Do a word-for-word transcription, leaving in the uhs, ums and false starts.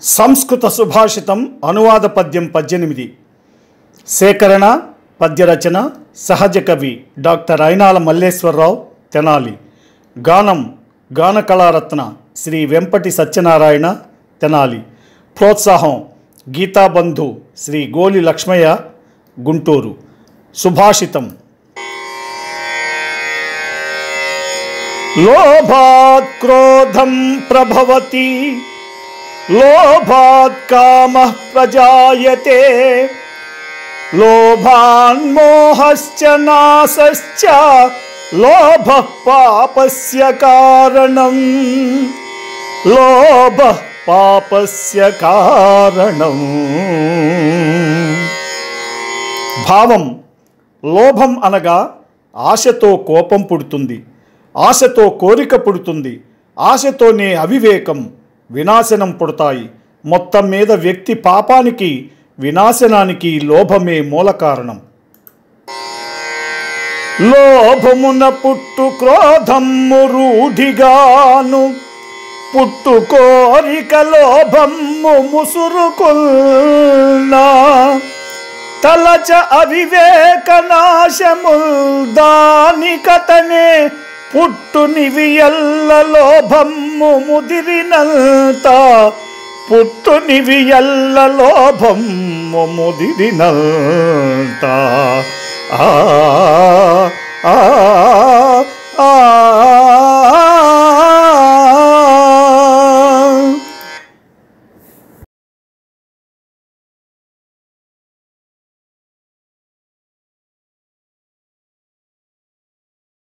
సంస్కృత సుభాషితం అనువాద పద్యం పద్దెనిమిది. సేకరణ పద్యరచన సహజ కవి డాక్టర్ అయినాల మల్లేశ్వరరావు తెనాలి. గానం గాన కళారత్న శ్రీ వెంపటి సత్యనారాయణ తెనాలి. ప్రోత్సాహం గీతాబంధు శ్రీ గోలి లక్ష్మయ్య గుంటూరు. సుభాషితం. లోభాత్ క్రోధం ప్రభవతి, లోభాత్ కామః ప్రజాయతే, లోభాన్మోహశ్చ నాశశ్చ, లోభః పాపస్య కారణం. లోభః పాపస్య కారణం. భావం: లోభం అనగా ఆశతో కోపం పుడుతుంది, ఆశతో కోరిక పుడుతుంది, ఆశతోనే అవివేకం వినాశనం పుడతాయి. మొత్తం మీద వ్యక్తి పాపానికి వినాశనానికి లోభమే మూల కారణం. లోభమున పుట్టు క్రోధము రూఢిగాను, పుట్టు కోరిక లోభము ముసురుకున్నా, తలచ అవివేక నాశముల్ దానికతనే, పుట్టు నివియల్ల లోభము ముదిరినంత, పుట్టు నివియల్ల లోభము ముదిరినంత. ఆ ఆ